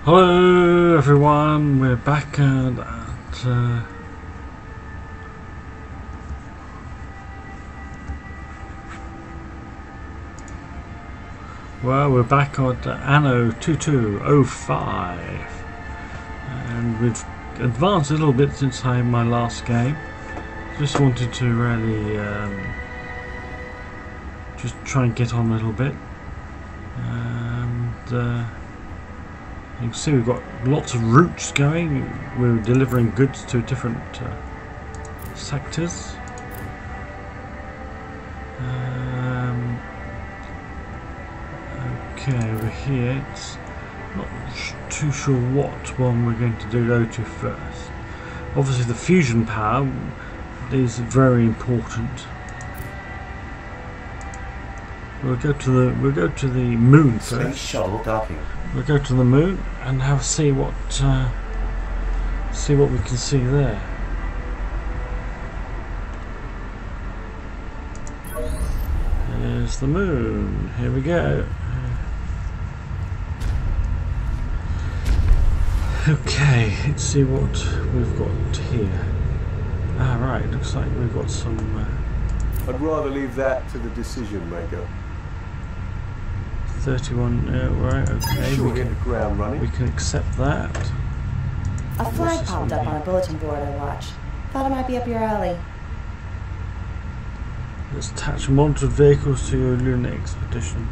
Hello everyone, we're back we're back at Anno 2205, and we've advanced a little bit since I had my last game. Just wanted to really just try and get on a little bit, and you can see we've got lots of routes going. We're delivering goods to different sectors. Okay, over here, it's not too sure what one we're going to go to first. Obviously, the fusion power is very important. We'll go to the moon first. Space shuttle docking. We'll go to the moon and see what we can see there. There's the moon. Here we go. Okay, let's see what we've got here. Ah, right. Looks like we've got some. I'd rather leave that to the decision maker. 31, right, okay, Sure, hit the ground running. We can accept that. A flag popped up on a bulletin board I watched. Thought it might be up your alley. Let's attach monitored vehicles to your lunar expedition.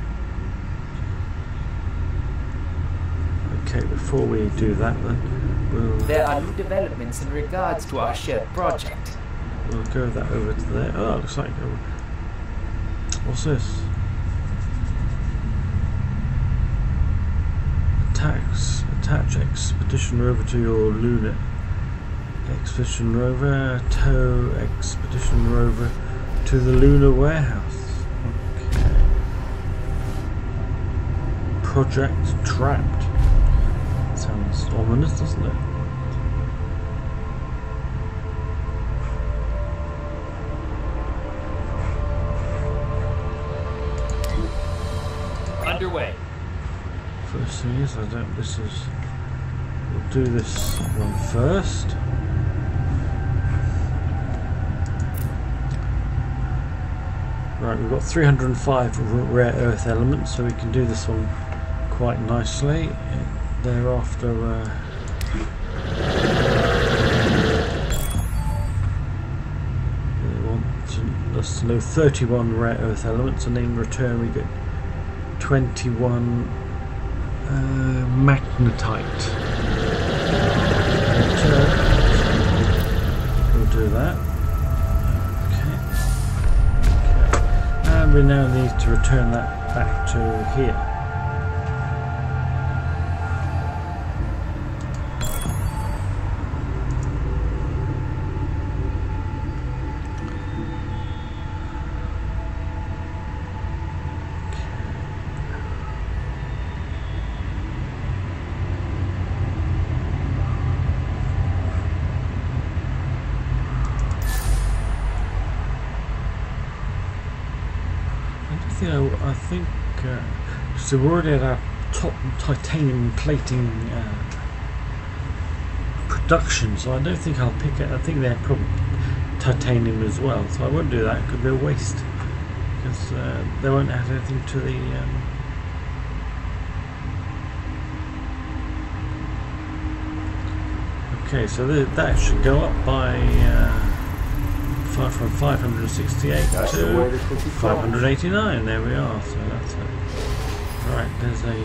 Okay, before we do that then, there are new developments in regards to our shared project. We'll go that over to there. Oh, looks like... what's this? Attach expedition rover to your lunar expedition rover. Tow expedition rover to the lunar warehouse. Okay. Project trapped. Sounds ominous, doesn't it? Underway. First thing is, we'll do this one first. Right, we've got 305 rare earth elements, so we can do this one quite nicely. Thereafter, they want us to know 31 rare earth elements, and in return we get 21 magnetite. We'll do that. Okay. And we now need to return that back to here. I think so we're already at our top titanium plating production, so I don't think I'll pick it. I think they're probably titanium as well, so I won't do that. It could be a waste, because they won't add anything to the okay, so that should go up by from 568 to 589. There we are. So that's it. Right, there's a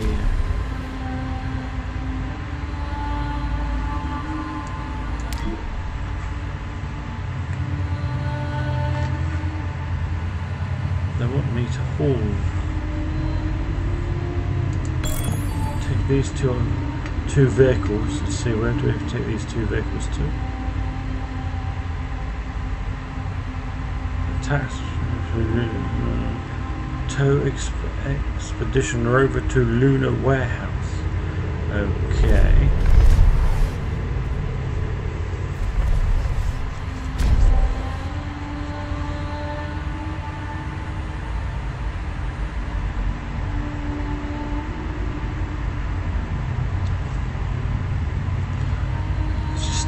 they want me to haul. Take these two vehicles. Let's see, where do we take these two vehicles to? Tow expedition rover to lunar warehouse. Okay.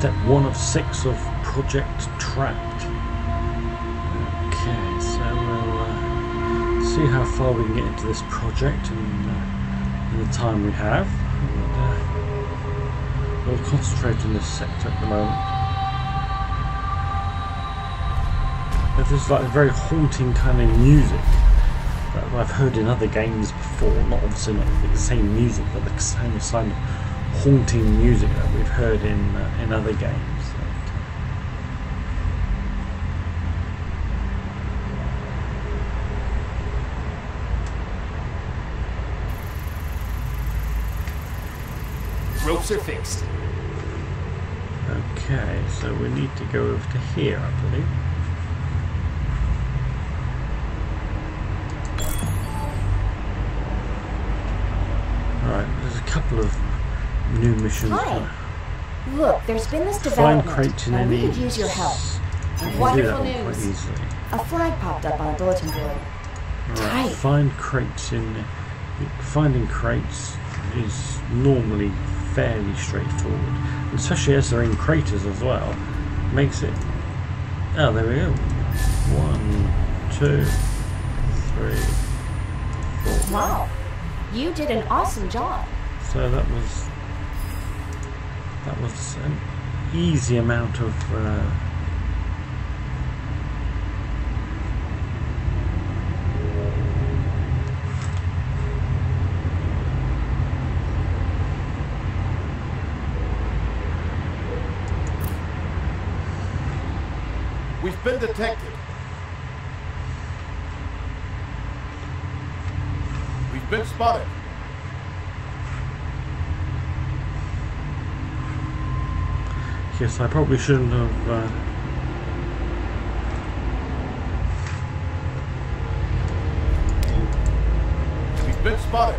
step 1 of 6 of Project Trapped. Okay, so we'll see how far we can get into this project in the time we have. And, we'll concentrate on this sector at the moment. But there's like a very haunting kind of music that I've heard in other games before. Not obviously not the same music, but the same kind of haunting music that we've heard in other games. Ropes are fixed. Okay, so we need to go over to here, I believe. Alright, there's a couple of new missions. Hi. Look, there's been this Find development, crates in and we any... could use your help. You can do that Wonderful one quite news. easily. A flag popped up on a bulletin board. Right, Tight. find crates in... Finding crates is normally fairly straightforward, especially as they're in craters as well. Makes it... Oh, there we go. 1, 2, 3, 4. Wow. You did an awesome job. So that was an easy amount of We've been detected. We've been spotted. yes, I probably shouldn't have We've been spotted.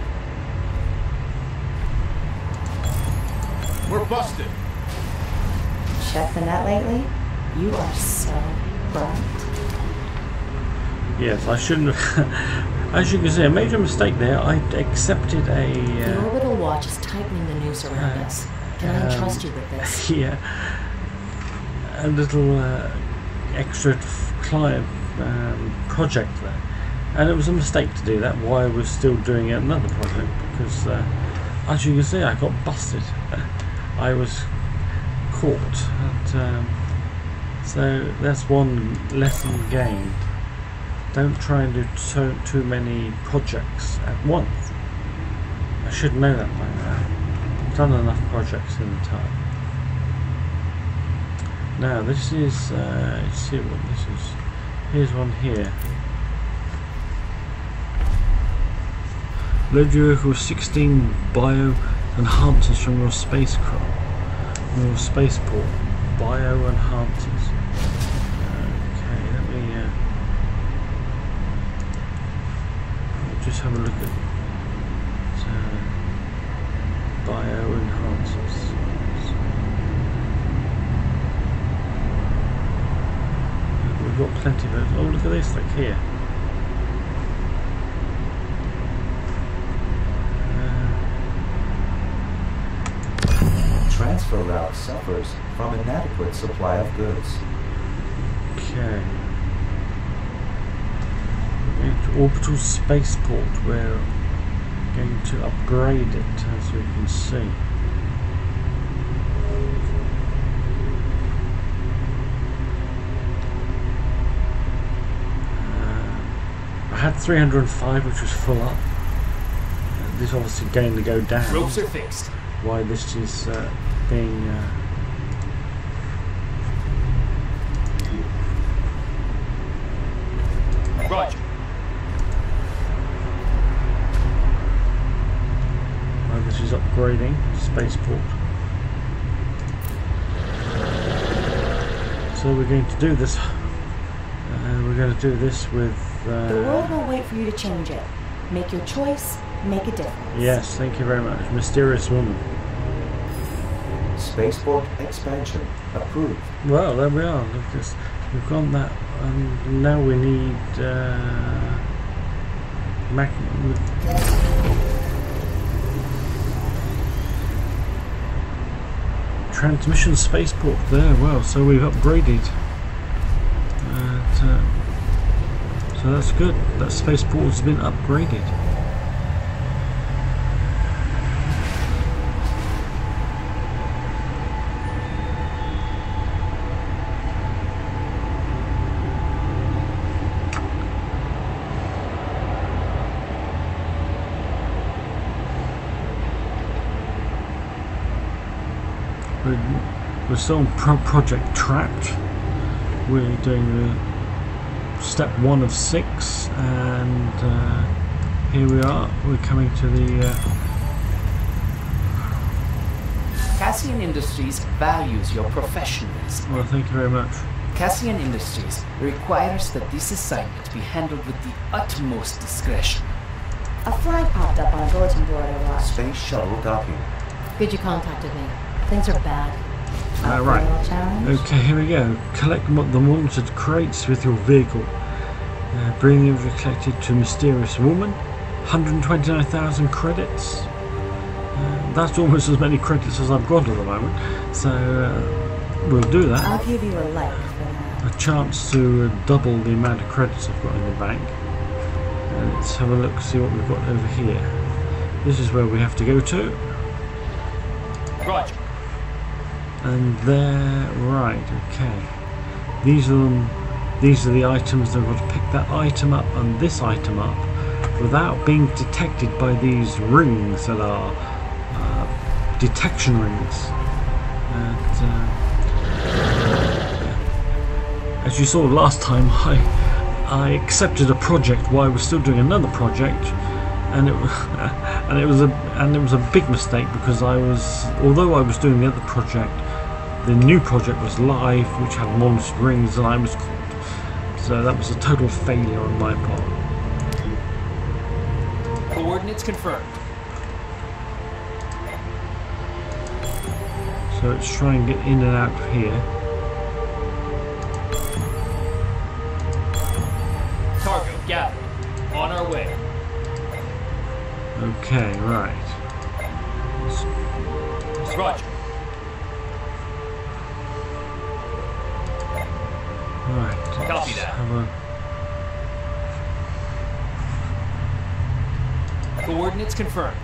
We're busted. Check the net lately? You are so bright. yes, I shouldn't have. As you can see, I made a mistake there. I accepted The orbital watch is tightening the noose around us. Can I entrust you with this? yeah, a little extra client project there, and it was a mistake to do that. Why I was still doing another project, because as you can see, I got busted. I was caught, and so that's one lesson gained. Don't try and do too many projects at once. I should know that by now. I've done enough projects in the time. Now this is, let's see what this is. Here's one here. Load your vehicle with 16 bio enhancers from your spacecraft. Your spaceport. Bio enhancers. Okay, let me just have a look at bio enhancers. We've got plenty of those. Oh, look at this, like here. Transfer route suffers from inadequate supply of goods. Okay. Orbital spaceport. We're going to upgrade it, as we can see. I had 305, which was full up. This is obviously going to go down. Ropes are fixed. Why this is being Roger. why this is upgrading spaceport. So we're going to do this. We're going to do this with. The world won't wait for you to change it. Make your choice, make a difference. Yes, thank you very much, mysterious woman. Spaceport expansion approved. Well, there we are. Look at this. We've got that, and now we need transmission spaceport there. Well, so we've upgraded. So that's good. That spaceport has been upgraded. We're still on Project Trapped. We're doing step 1 of 6, and here we are. We're coming to the Cassian Industries values your professionalism. well, thank you very much. Cassian Industries requires that this assignment be handled with the utmost discretion. A flag popped up on a bulletin board I watched. Space shuttle docking. Good you contacted me. Things are bad. Right. Challenge. Okay, here we go. Collect the monitored crates with your vehicle. Bring the inventory collected to Mysterious Woman. 129,000 credits. That's almost as many credits as I've got at the moment. So we'll do that. I'll give you a like for that. A chance to double the amount of credits I've got in the bank. Let's have a look, see what we've got over here. This is where we have to go to. Roger. And there, right, okay. These are the items that we've got to pick that item up and this item up without being detected by these rings that are detection rings. And as you saw last time, I accepted a project while I was still doing another project, and it was a big mistake because although I was doing the other project, the new project was live, which had monitored rings, and I was caught. So that was a total failure on my part. Coordinates confirmed. So let's try and get in and out of here. Cargo gathered. On our way. Okay, right. Roger. Right. Copy that. Coordinates confirmed.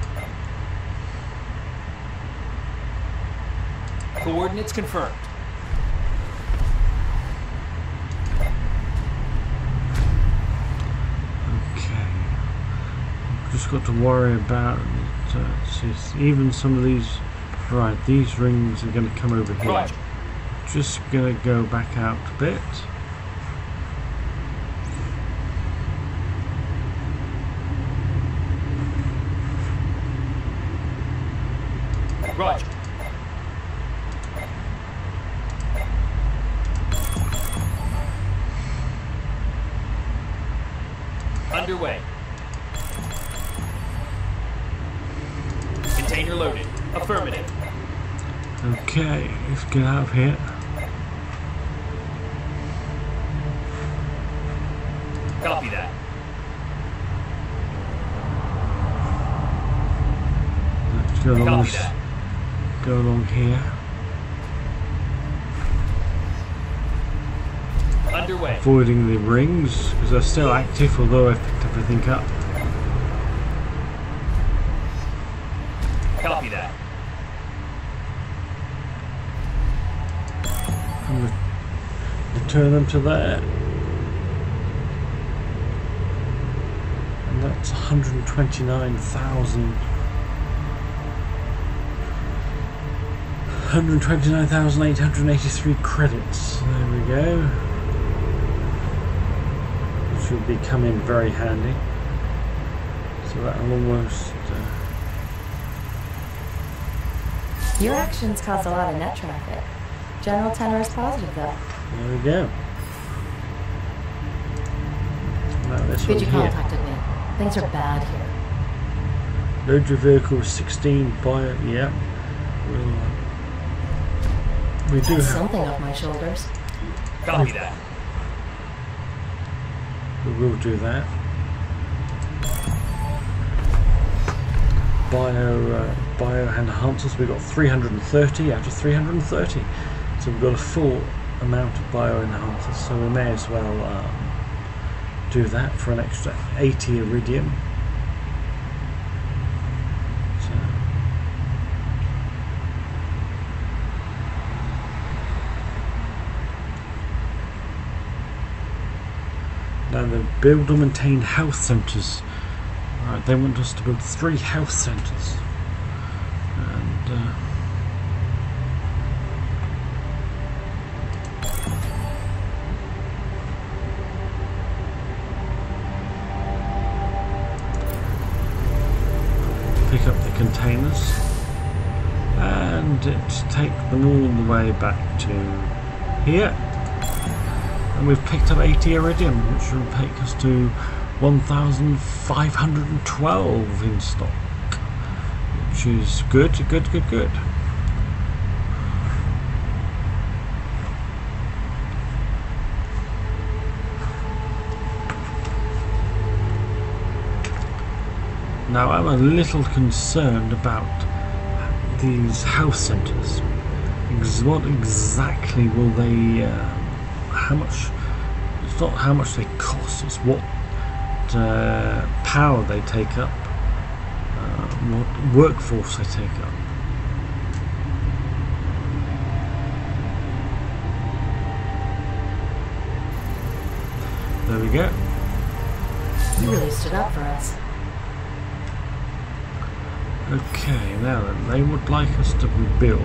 Coordinates confirmed. Okay. Just got to worry about even some of these. Right, these rings are going to come over here. Roger. Just going to go back out a bit. Roger. Underway. Container loaded. Affirmative. Okay, let's get out of here. Copy that. Let's go along Copy this. that. Go along here. Underway. Avoiding the rings because they're still active, although I've picked everything up. Copy that. I'm going to return them to there. And that's 129,000. 129,883 credits. There we go. Which will be coming very handy. So that'll almost. Your actions caused a lot of net traffic. General tenor is positive, though. There we go. Now this Good one you here. contacted me. Things are bad here. Load your vehicle with 16 bio. Yeah. We do have. Something off my shoulders. Copy that. We will do that. Bio bio enhancers. We've got 330 out of 330, so we've got a full amount of bio enhancers, so we may as well do that for an extra 80 iridium. So now the build and maintain health centres. Right, they want us to build 3 health centres, and pick up the containers and take them all the way back to here, and we've picked up 80 iridium, which will take us to 1,512 in stock, which is good. Now I'm a little concerned about these health centres. What exactly will they, how much, it's not how much they cost, it's what power they take up, what workforce they take up. There we go. You really stood up for us. Okay, now then, they would like us to rebuild.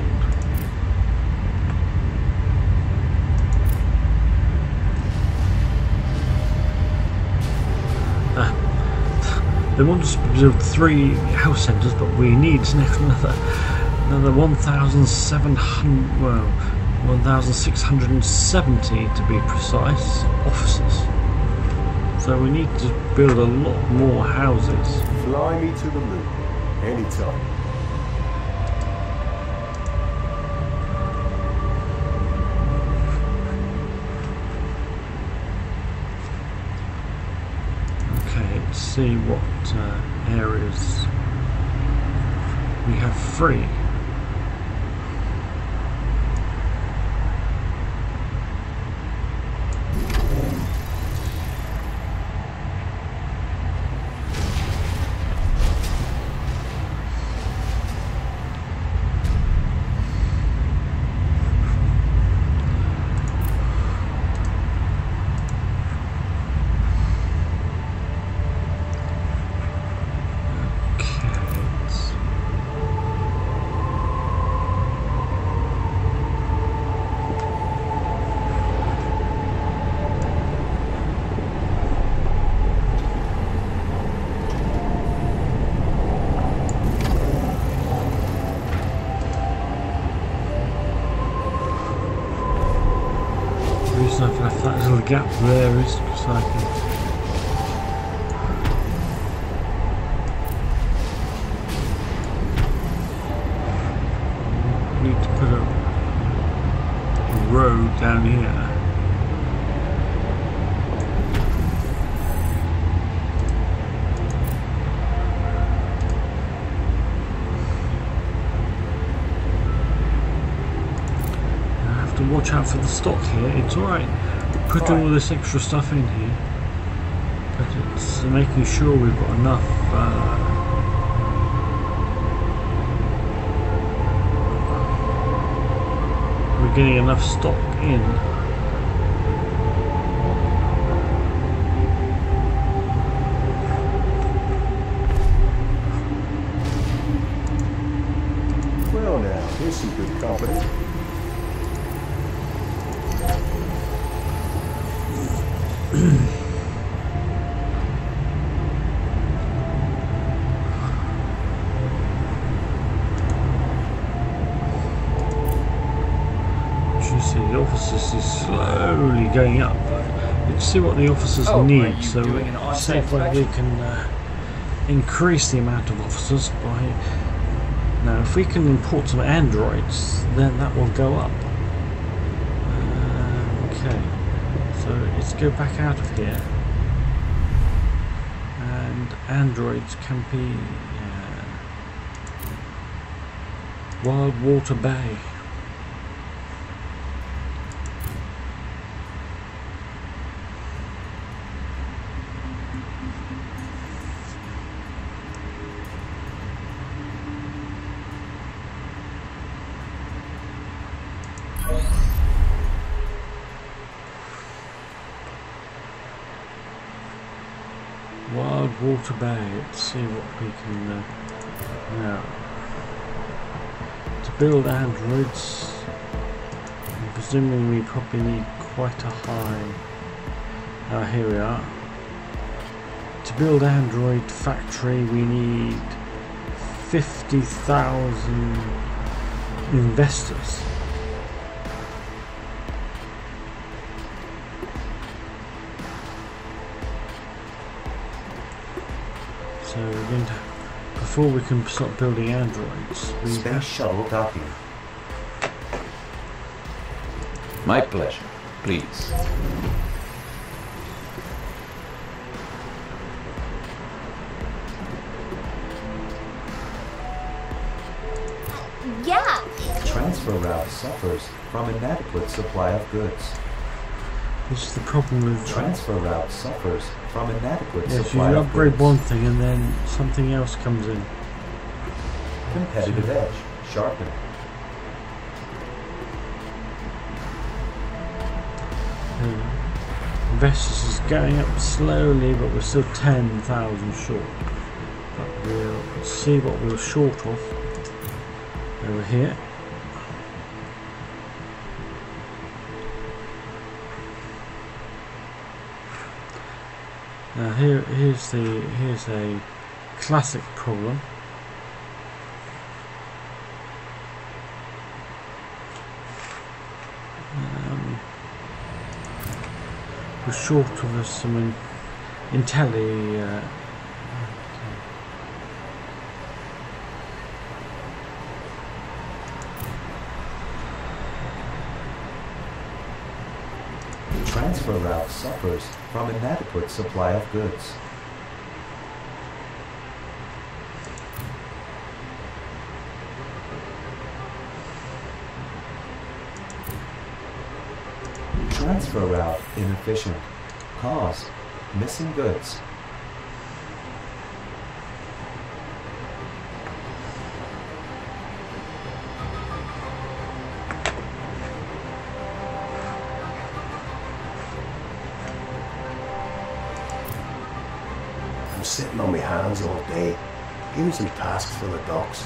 They want us to build 3 health centres, but we need another 1,700, well, 1,670 to be precise, officers. So we need to build a lot more houses. Fly me to the moon, anytime. Let's see what areas we have free. The reason I've left that little gap there is because I can need to put a road down here. Watch out for the stock here. It's alright putting all this extra stuff in here, but it's making sure we've got enough we're getting enough stock in. Well now, here's some good company. The officers is slowly going up. Let's see what the officers need, so see if we can increase the amount of officers by. Now, if we can import some androids, then that will go up. Okay, so let's go back out of here, and androids can be Wild Water Bay. Wild Water Bay. Let's see what we can now. To build androids, I'm presuming we probably need quite a high. Here we are. To build android factory, we need 50,000 investors. So we're going to, before we can start building androids, we Space shuttle docking. My pleasure. Please. Yeah. Transfer route suffers from inadequate supply of goods. This is the problem with Transfer route suffers from inadequate yes, supply you of upgrade goods. one thing and then something else comes in. Competitive edge sharpen. Investors is going up slowly, but we're still 10,000 short. But we'll see what we're short of over here. Now here's a classic problem. We're short of some intelli. Transfer route suffers from inadequate supply of goods. Transfer route inefficient. Cause missing goods. I'm sitting on my hands all day. Give me some tasks for the docks.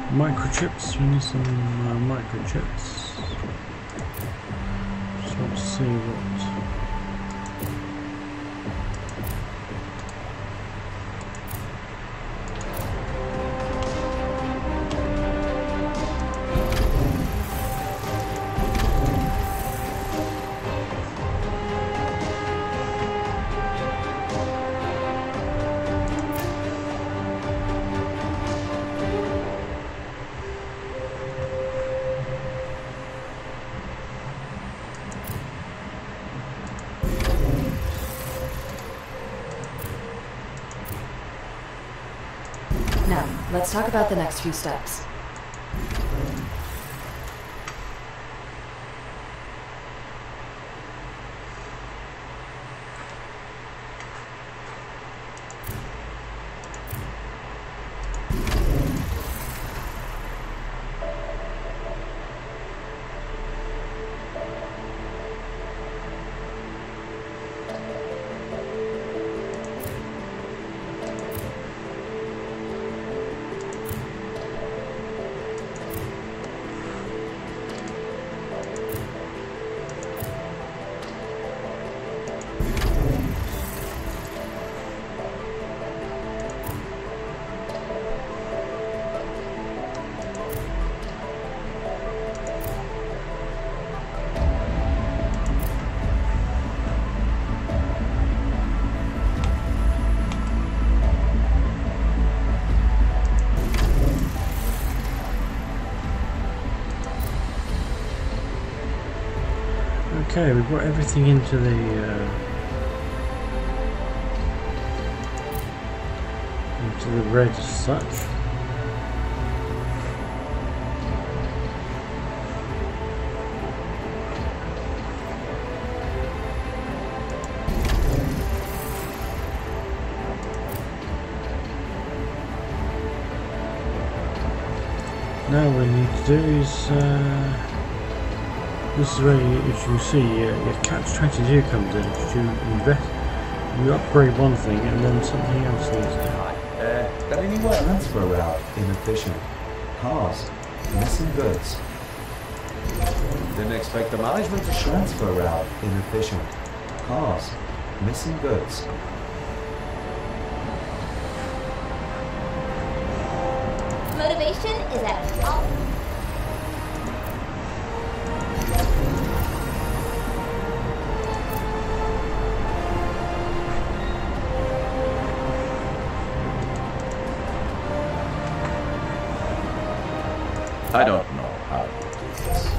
Microchips, we need some microchips. Just want to see what. Now, let's talk about the next few steps. Okay, we've got everything into the red as such. Now what we need to do is this is where, as you can see, your catch-22 comes in. You upgrade one thing and then something else needs to. Got any word? Transfer route inefficient. Cars missing goods. Didn't expect the management to transfer route inefficient. Cars missing goods. Motivation is at all. I don't know how to do this.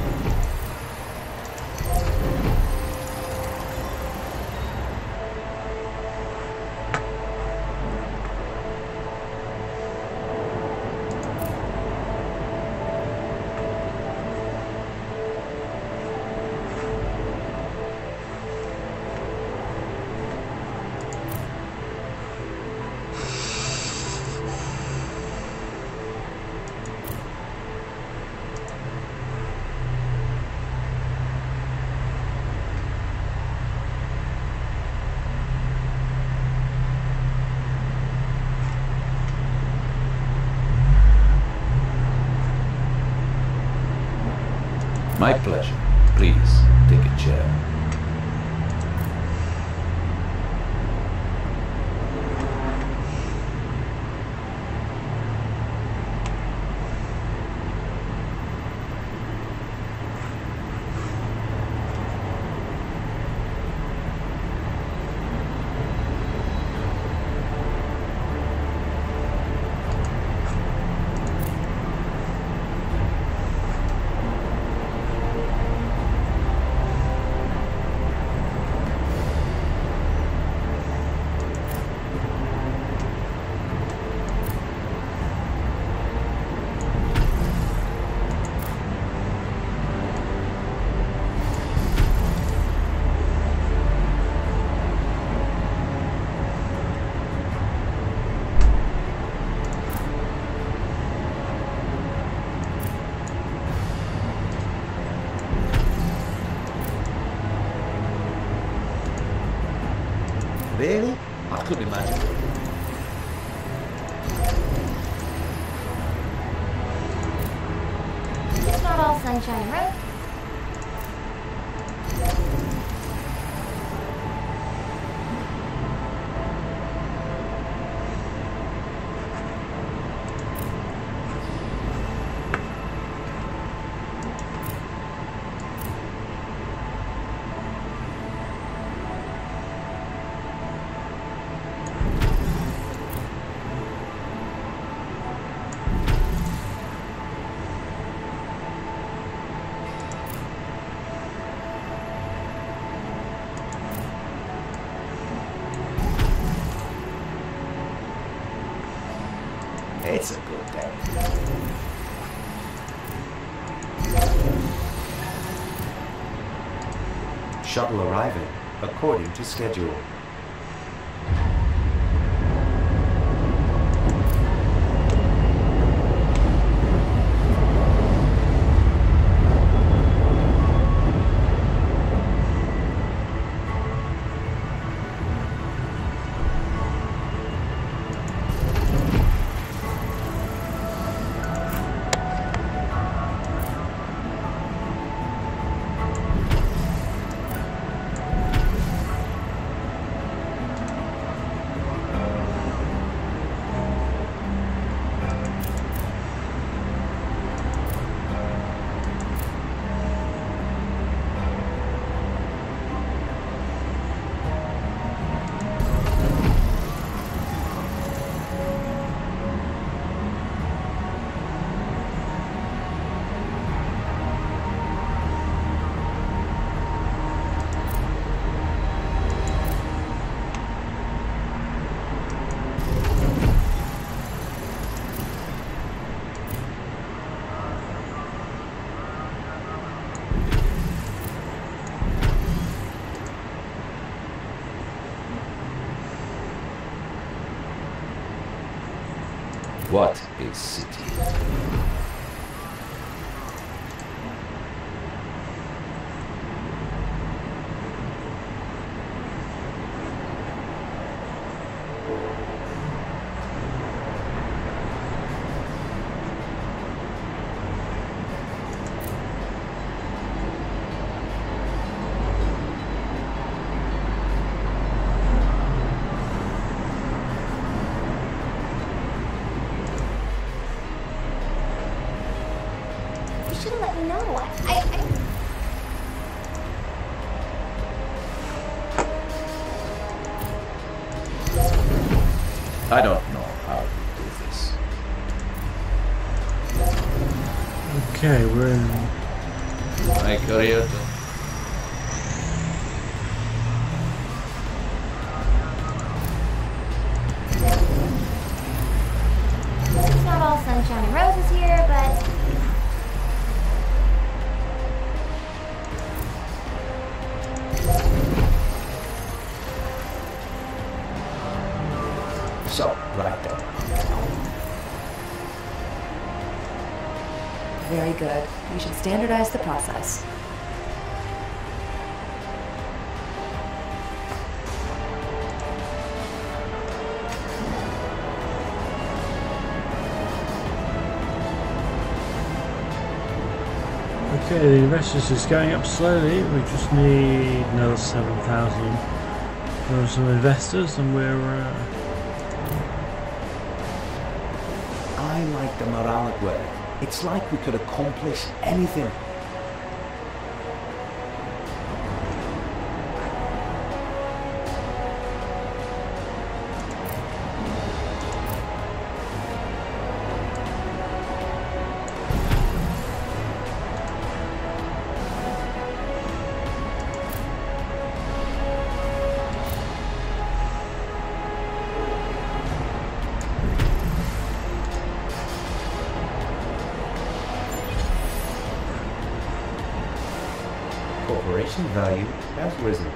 My pleasure. Please, take a chair. not all sunshine and roses. It's a good day. Shuttle arriving according to schedule. What a city. You should have let me know. I don't know how to do this. Okay, we're in. My career. It's not all sunshine and roses here, but So, right then. Very good. We should standardize the process. Okay, the investors is going up slowly. We just need another 7,000 for some investors, and we're. I like the morale at work. It's like we could accomplish anything. Corporation value has risen.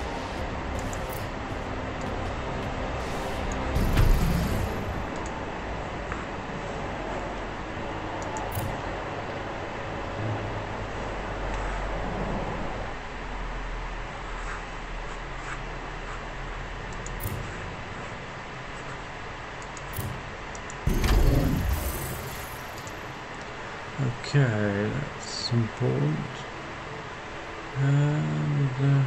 Okay, that's important. And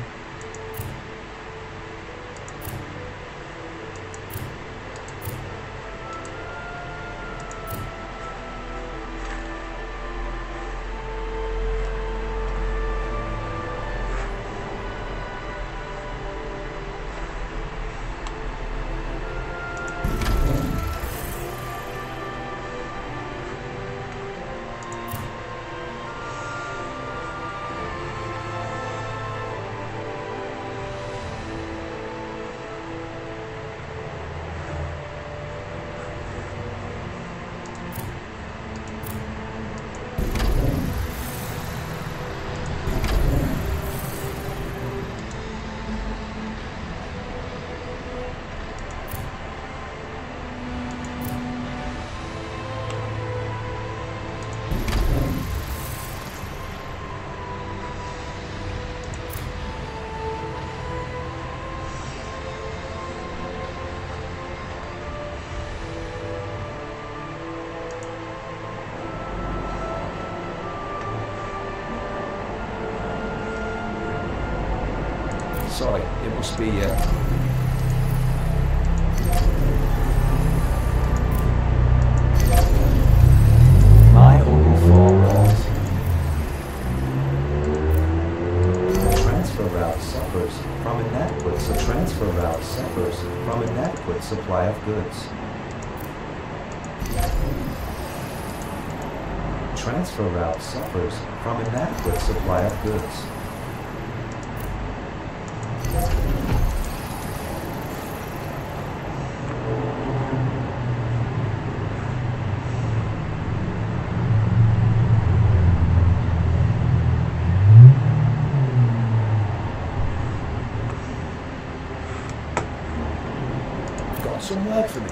Sorry, it must be, My Uncle Four Walls. Transfer route suffers from inadequate. So transfer route suffers from inadequate supply of goods. Transfer route suffers from inadequate supply of goods. got some work for me.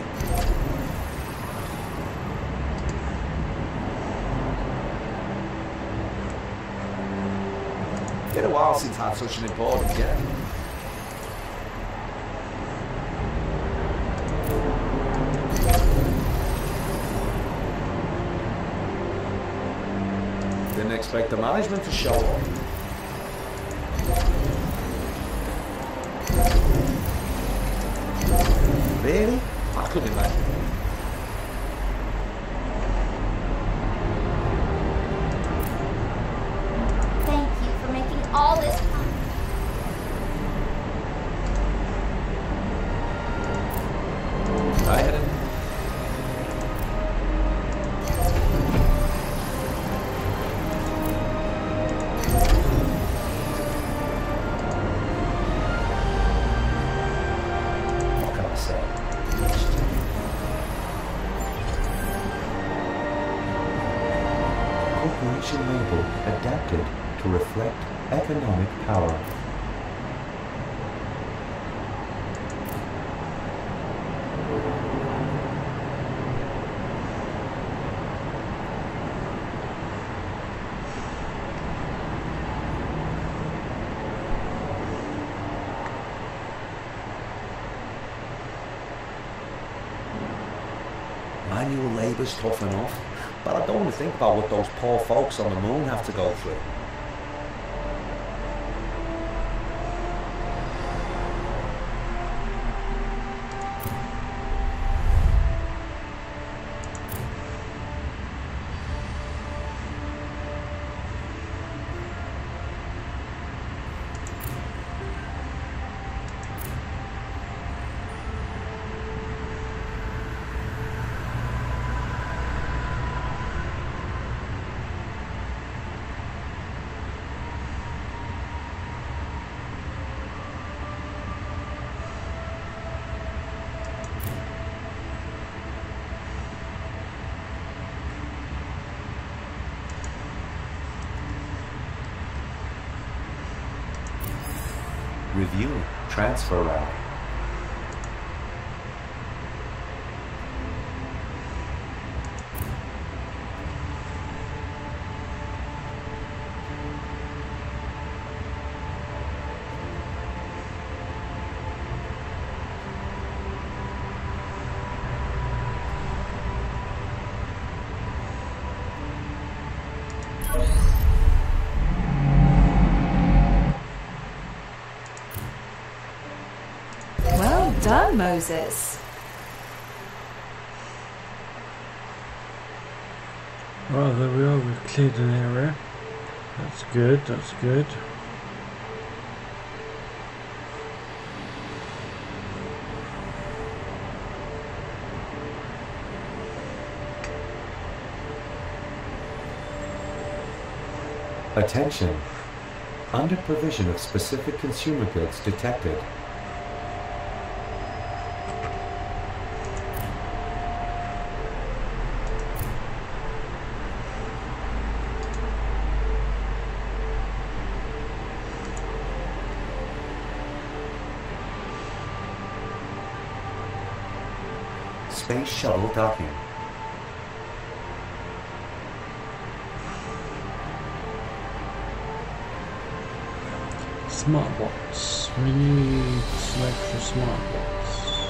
Been a while since I had such an important get. Didn't expect the management to show up. Really? I couldn't imagine. Thank you for making all this happen. I had it. What can I say? Corporation label adapted to reflect economic power. Manual labour's tough enough, but I don't want to think about what those poor folks on the moon have to go through. Review transfer route. on, Moses. Well, there we are. We've cleared an area. That's good. That's good. Attention! Under provision of specific consumer goods detected. Space shuttle docking. Smartbots. We need some extra smartbots.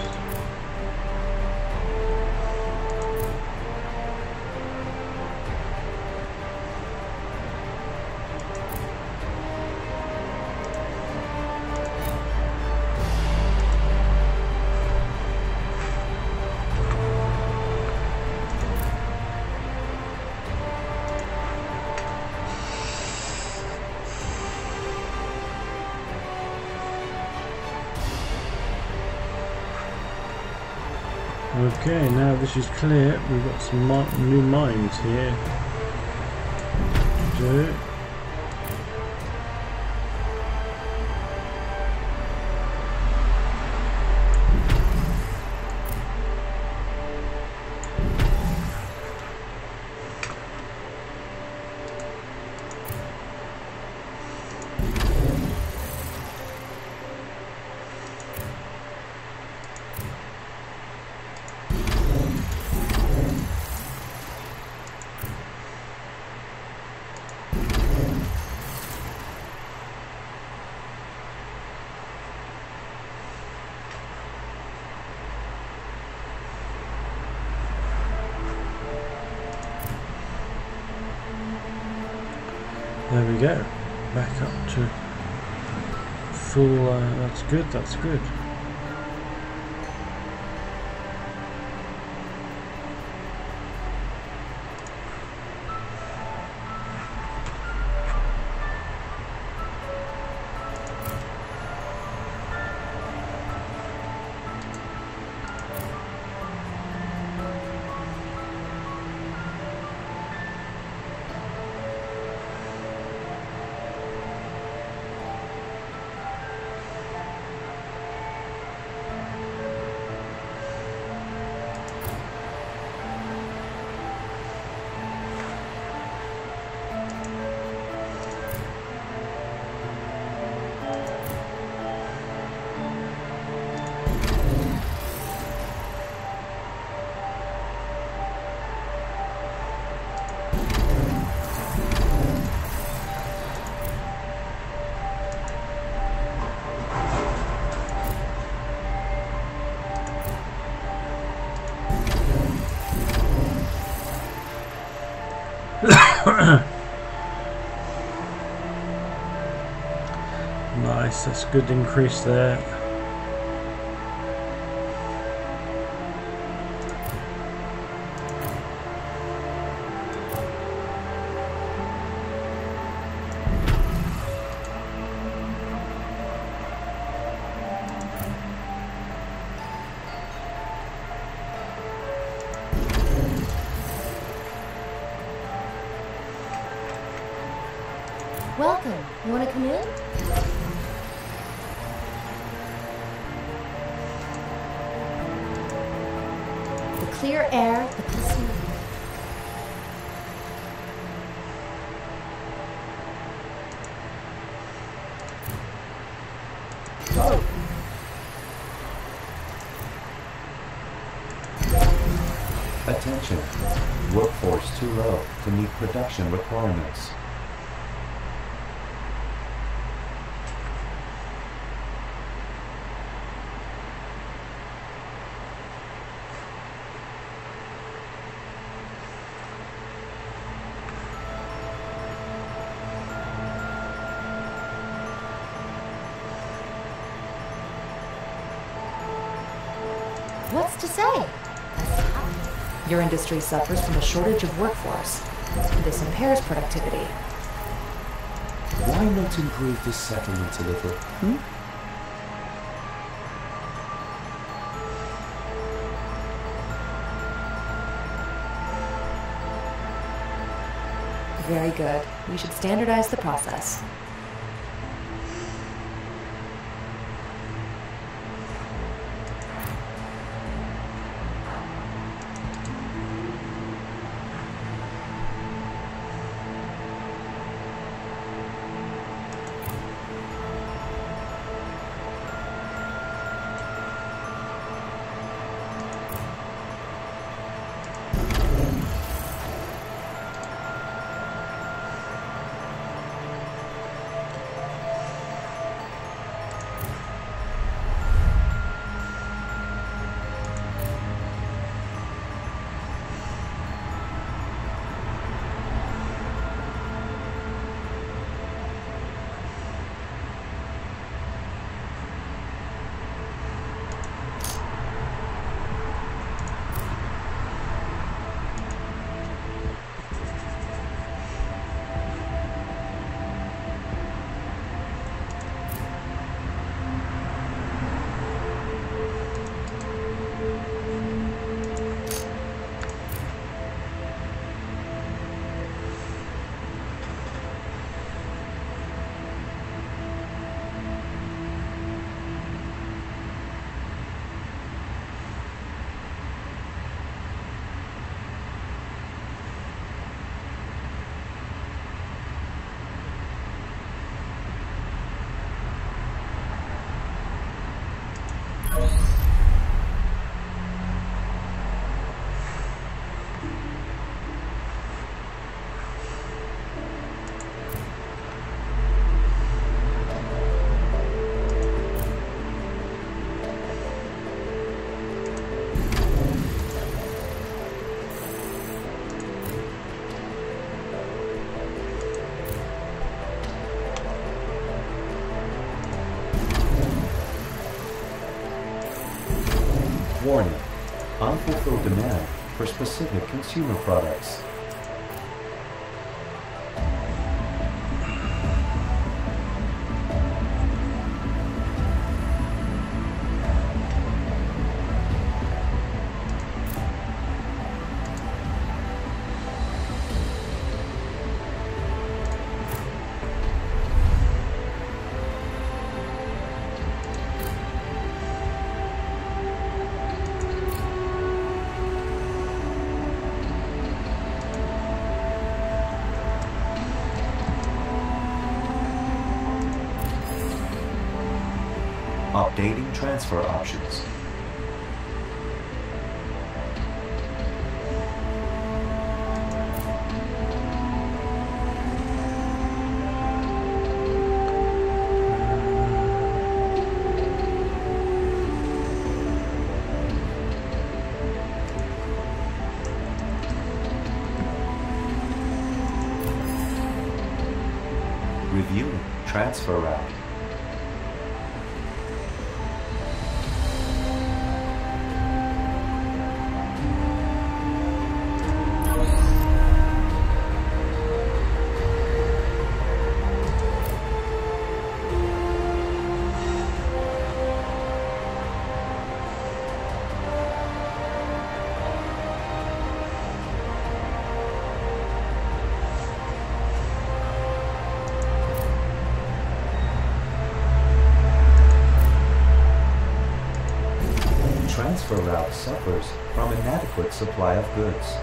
Okay, now this is clear. We've got some new mines here to do. There we go, back up to full, that's good, that's good. Nice, that's good increase there. Welcome. You want to come in? The clear air, the peaceful. Attention! Workforce too low to meet production requirements. What's to say? Your industry suffers from a shortage of workforce. This impairs productivity. Why not improve this settlement a little? Very good. We should standardize the process. Warning: unfulfilled demand for specific consumer products. Updating transfer options. Reviewing transfer route. Transfer route suffers from inadequate supply of goods.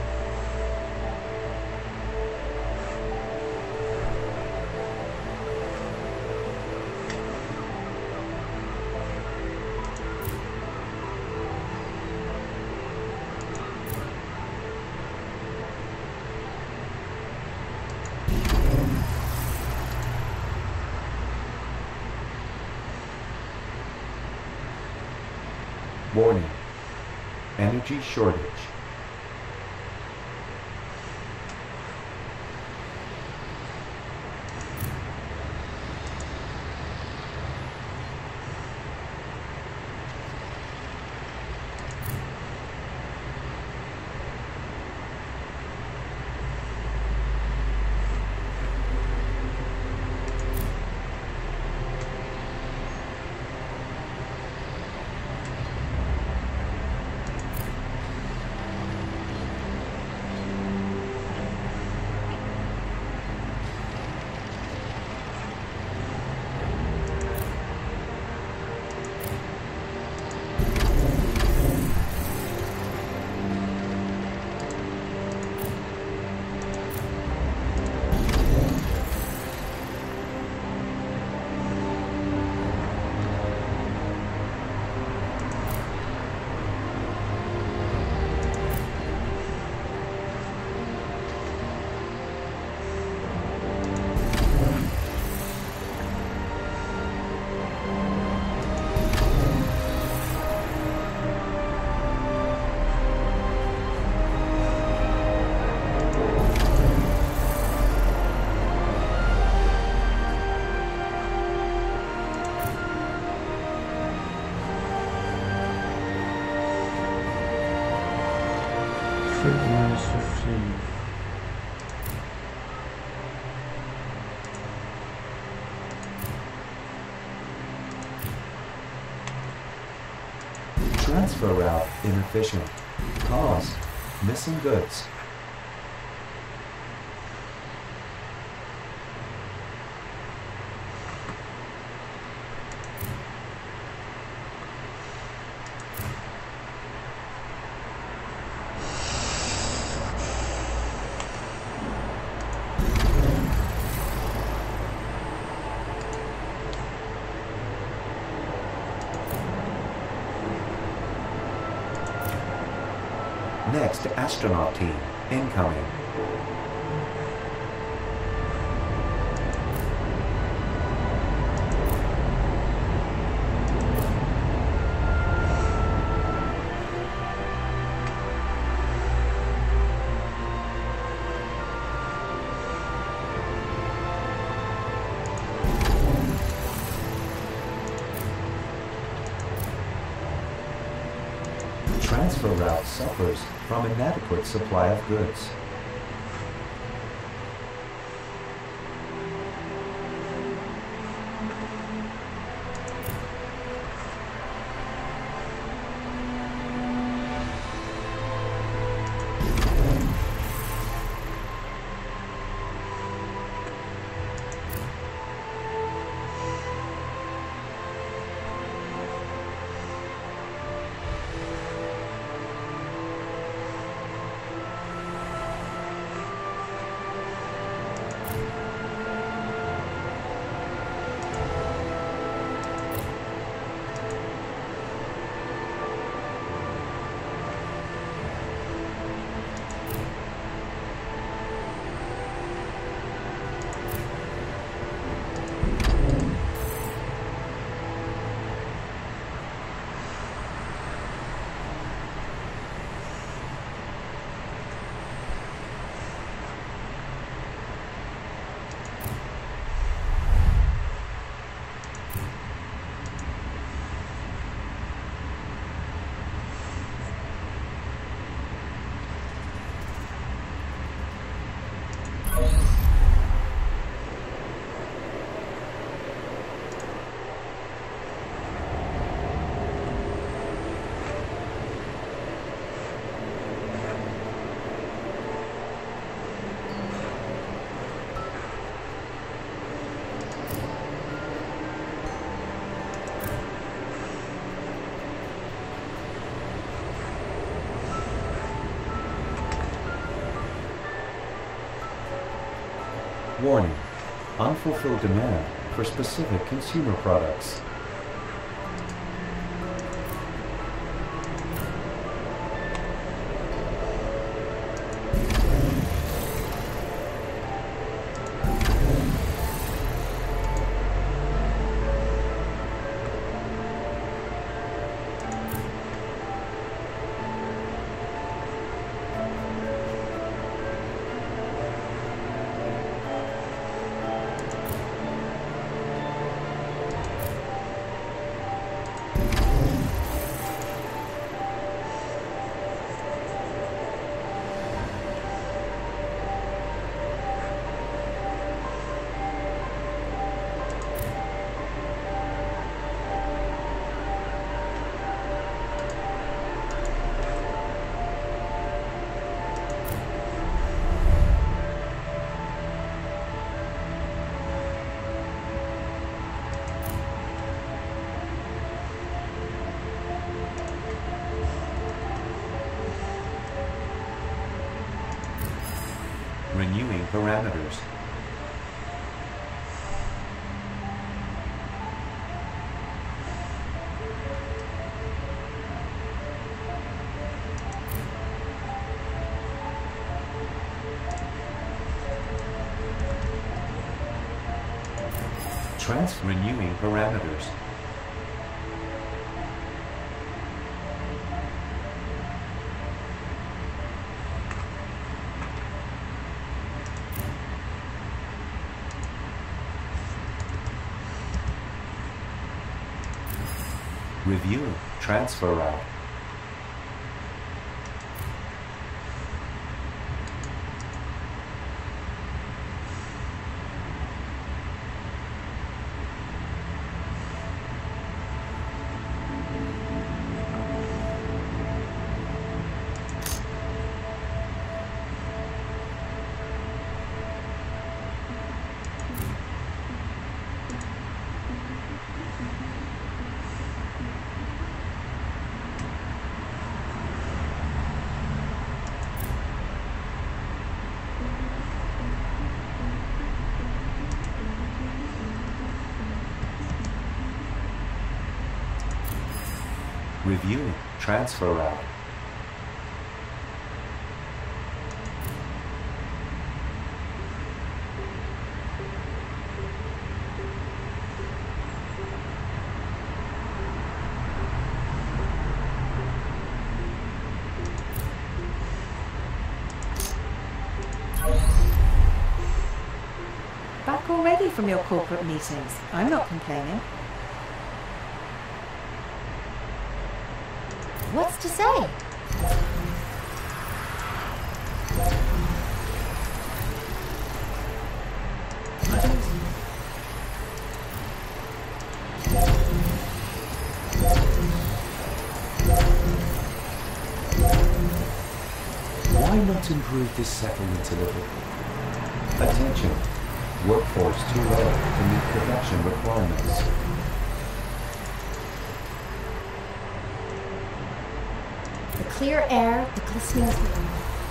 Warning: energy shortage. Transfer route inefficient. Cause missing goods. Next, astronaut team, incoming. Transfer route suffers from inadequate supply of goods. Warning: unfulfilled demand for specific consumer products. Renewing parameters. Renewing parameters. Review transfer route. Reviewing transfer route. Back already from your corporate meetings. I'm not complaining. What's to say? Why not improve this settlement delivery? Attention! Workforce too low to meet production requirements. The clear air, the glistening snow.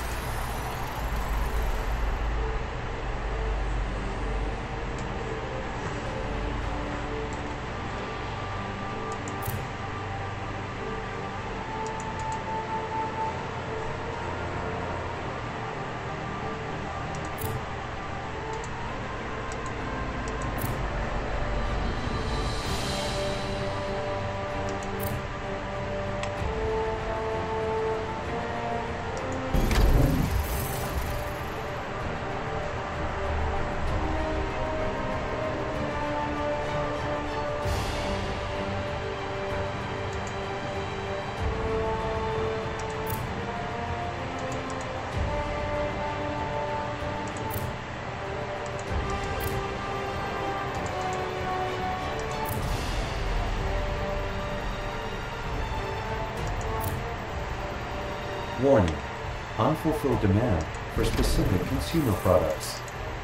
Warning: unfulfilled demand for specific consumer products.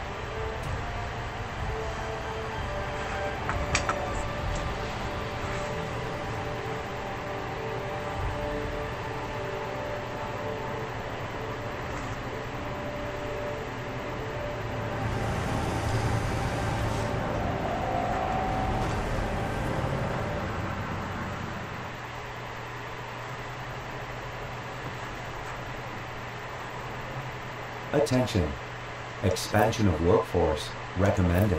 Attention! Expansion of workforce recommended.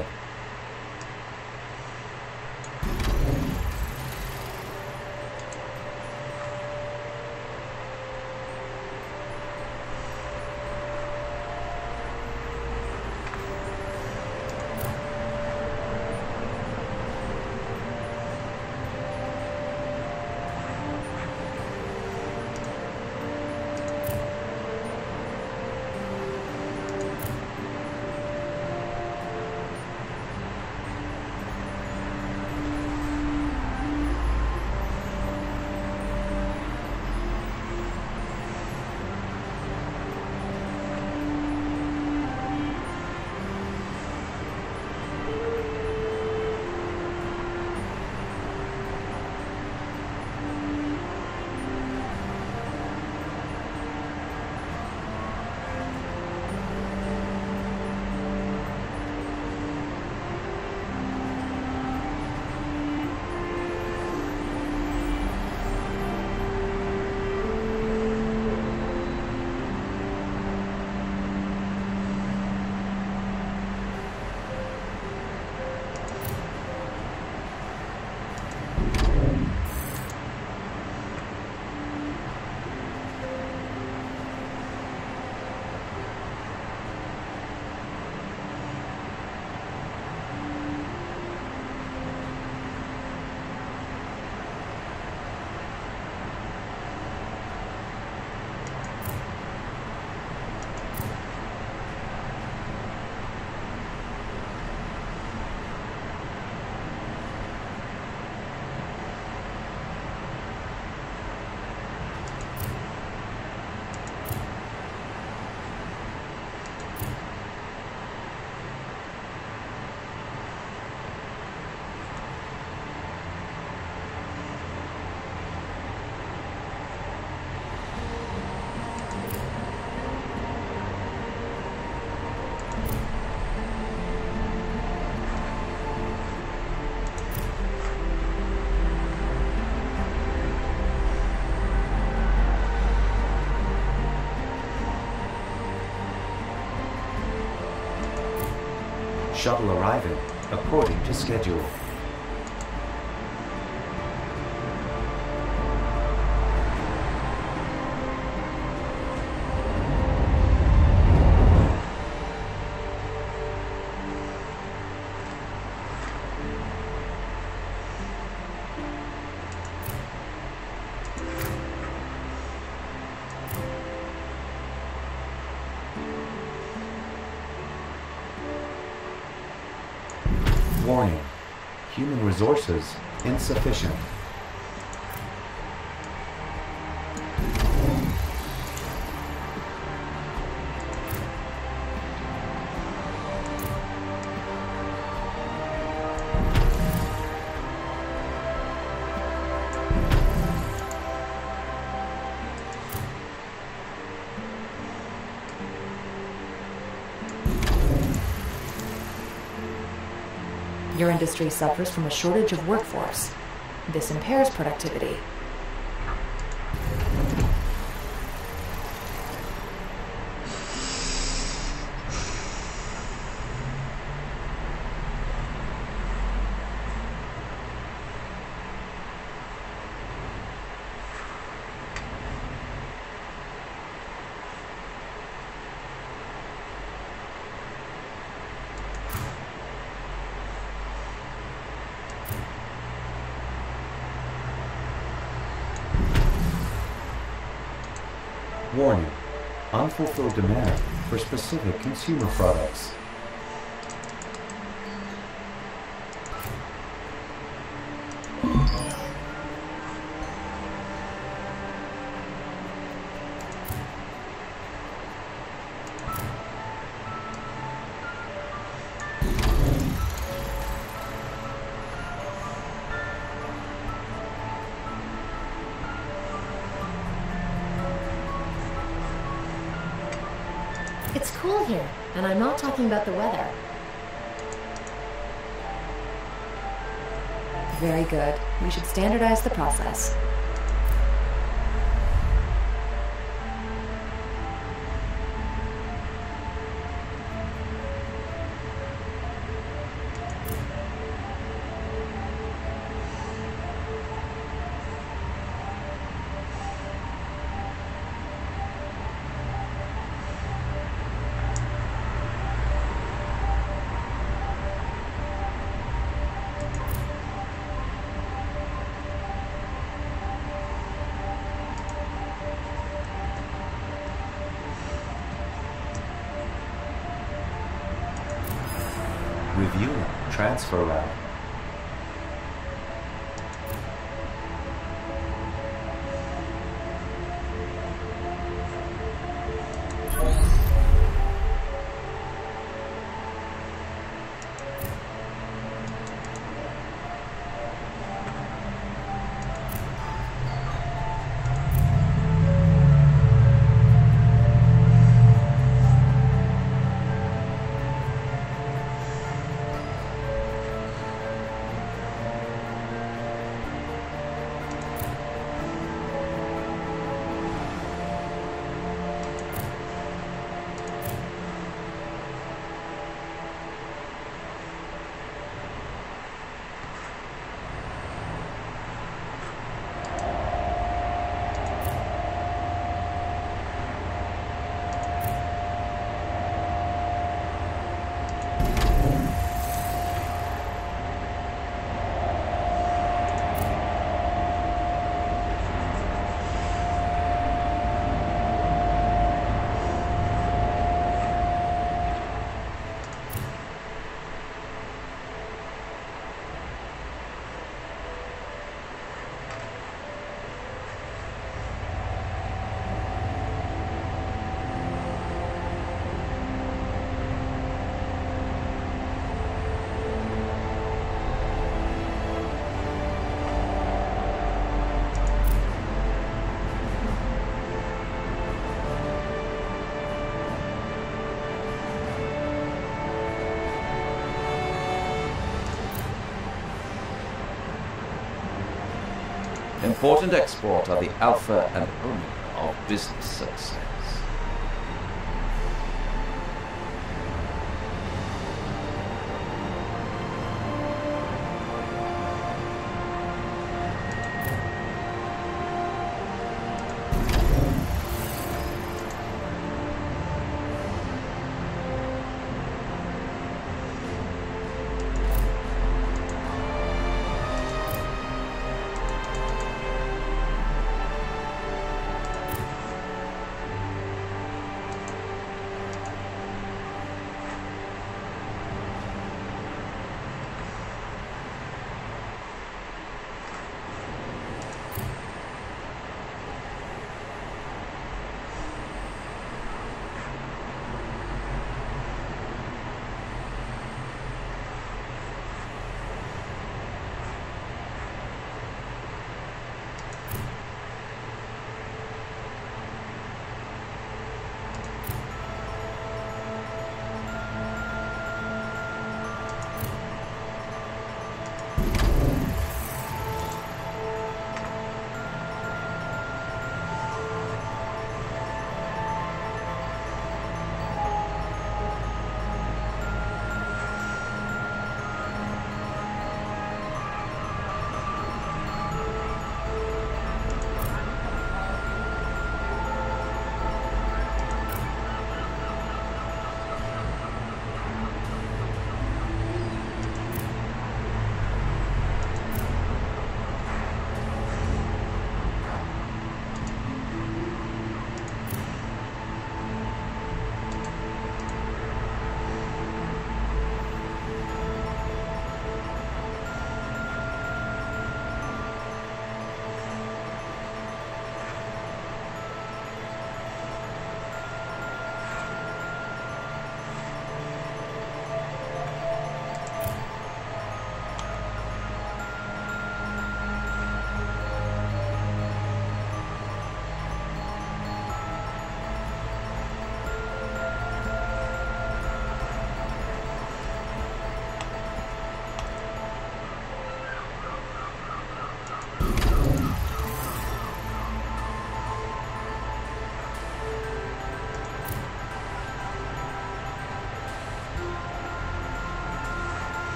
shuttle arriving, according to schedule. Warning. Human resources insufficient. Your industry suffers from a shortage of workforce. This impairs productivity. Warning. Unfulfilled demand for specific consumer products. It's cool here, and I'm not talking about the weather. Very good. We should standardize the process. Review transfer route. Import and export are the alpha and omega of business success.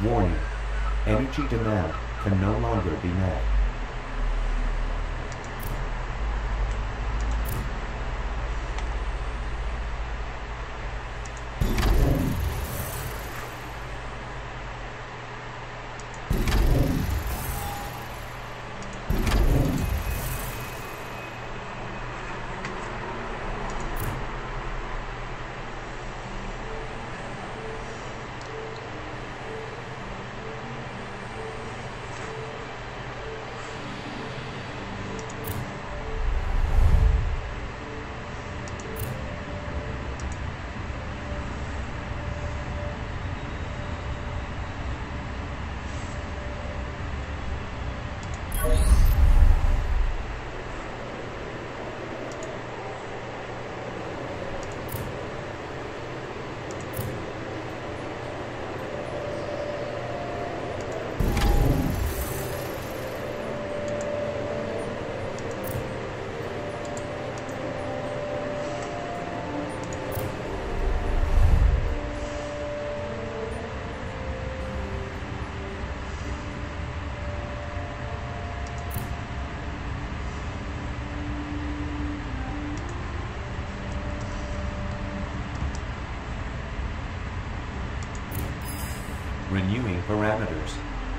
Warning. Energy demand can no longer be met. Renewing parameters.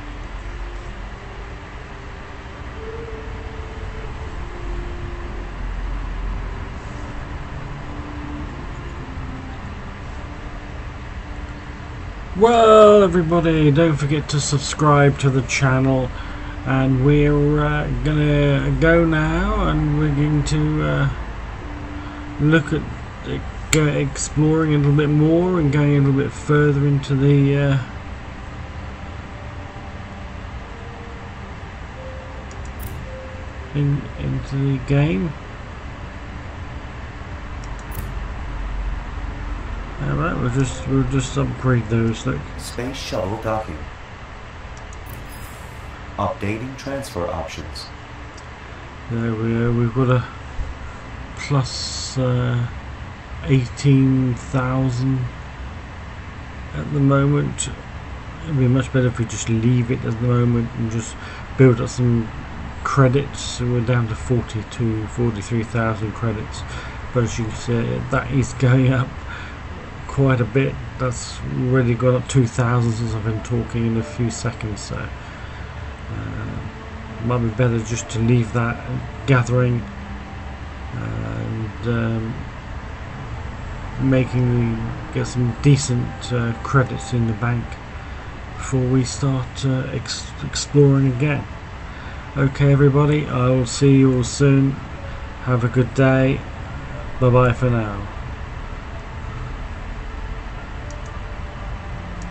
Well, everybody, don't forget to subscribe to the channel, and we're gonna go now, and we're going to look at exploring a little bit more and going a little bit further into the into the game. Alright, we'll just upgrade those. Look. Space shuttle docking. Updating transfer options. There we are. We've got a plus 18,000 at the moment. It'd be much better if we just leave it at the moment and just build up some credits. So we're down to 43,000 credits, but as you can see, that is going up quite a bit. That's already got up 2,000 since I've been talking in a few seconds, so might be better just to leave that gathering and get some decent credits in the bank before we start exploring again. Okay, everybody, I will see you all soon. Have a good day. Bye bye for now.